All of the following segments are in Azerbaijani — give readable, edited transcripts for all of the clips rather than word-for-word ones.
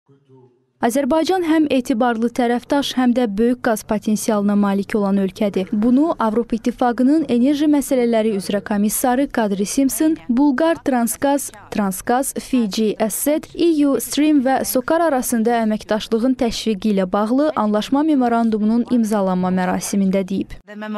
Azərbaycan həm etibarlı tərəfdaş, həm də böyük qaz potensialına malik olan ölkədir. Bunu Avropa İttifaqının enerji məsələləri üzrə komissarı Kadri Simpson, Bulqar Transgaz, Fiji Asset, EU Stream və SOCAR arasında əməkdaşlığın təşviqi ilə bağlı anlaşma memorandumunun imzalanma mərasimində deyib.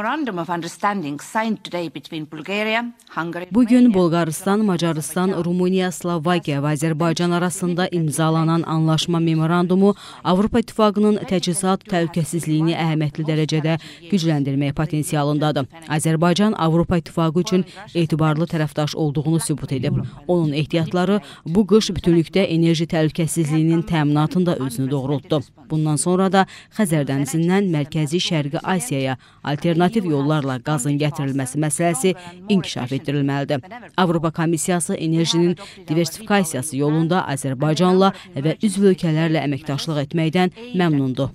Bugün Bolqarıstan, Macaristan, Rumıniya, Slovakiya və Azərbaycan arasında imzalanan anlaşma memorandumu Avropa İttifaqının təchizat təhlükəsizliyini əhəmiyyətli dərəcədə gücləndirmək potensialındadır. Azərbaycan Avropa İttifaqı üçün etibarlı tərəfdaş olduğunu sübut edib. Onun ehtiyatları bu qış bütünlükdə enerji təhlükəsizliyinin təminatında özünü doğrultdu. Bundan sonra da Xəzər dənizindən Mərkəzi Şərqi Asiyaya alternativ yollarla qazın gətirilməsi məsələsi inkişaf etdirilməlidir. Avropa Komissiyası enerjinin diversifikasiyası yolunda Azərbaycanla və üzv ölkələrlə əməkdaşlıq etməkdən məmnundur.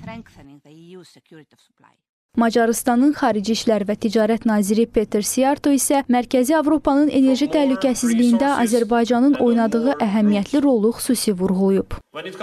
Macarıstanın Xarici İşlər və Ticarət naziri Peter Siarto isə Mərkəzi Avropanın enerji təhlükəsizliyində Azərbaycanın oynadığı əhəmiyyətli rolu xüsusi vurğulayıb.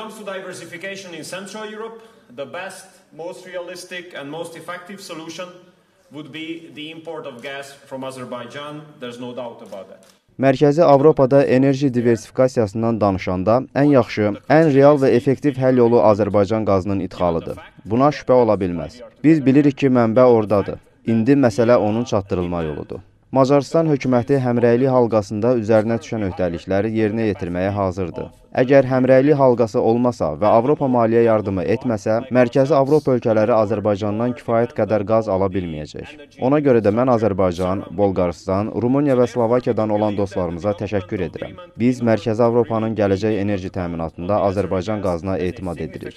Mərkəzi Avropada enerji diversifikasiyasından danışanda ən yaxşı, ən real və effektiv həll yolu Azərbaycan qazının idxalıdır. Buna şübhə ola bilməz. Biz bilirik ki, mənbə oradadır. İndi məsələ onun çatdırılma yoludur. Macarıstan hökuməti həmrəylik halqasında üzərinə düşən öhdəlikləri yerinə yetirməyə hazırdır. Əgər həmrəylik halqası olmasa və Avropa maliyyə yardımı etməsə, Mərkəzi Avropa ölkələri Azərbaycandan kifayət qədər qaz ala bilməyəcək. Ona görə də mən Azərbaycan, Bolqarıstan, Rumıniya və Slovakiyadan olan dostlarımıza təşəkkür edirəm. Biz Mərkəzi Avropanın gələcək enerji təminatında Azərbaycan qazına etimad edirik.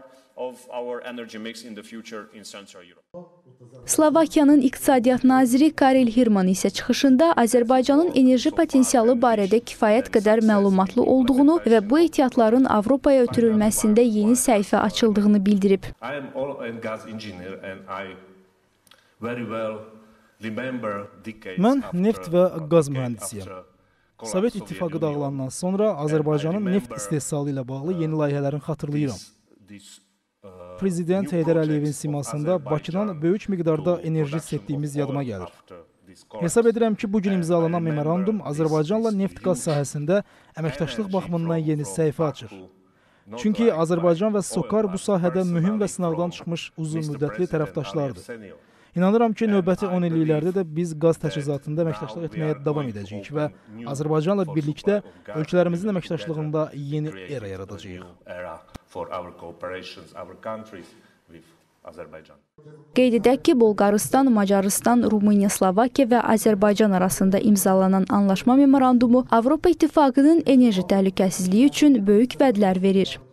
Slovakiyanın İqtisadiyyat naziri Karel Hirman isə çıxışında Azərbaycanın enerji potensialı barədə kifayət qədər məlumatlı olduğunu və bu ehtiyatların Avropaya ötürülməsində yeni səhifə açıldığını bildirib. Mən neft və qaz mühəndisiyəm. Sovet İttifaqı dağılandan sonra Azərbaycanın neft istehsalı ilə bağlı yeni layihələrini xatırlayıram. Prezident Heydər Əliyevin simasında Bakıdan böyük miqdarda enerji istədiyimiz yadıma gəlir. Hesab edirəm ki, bugün imzalanan memorandum Azərbaycanla neft-qaz sahəsində əməkdaşlıq baxımından yeni səhifə açır. Çünki Azərbaycan və SOCAR bu sahədə mühüm və sınaqdan çıxmış uzun müddətli tərəfdaşlardır. İnanıram ki, növbəti 10 illiklərdə də biz qaz təchizatında əməkdaşlıq etməyə davam edəcəyik və Azərbaycanla birlikdə ölkələrimizin əməkdaşlığında yeni era yaradacağıq. Qeyd edək ki, Bolqarıstan, Macaristan, Rumıniya, Slovakiya və Azərbaycan arasında imzalanan anlaşma memorandumu Avropa İttifaqının enerji təhlükəsizliyi üçün böyük vədlər verir.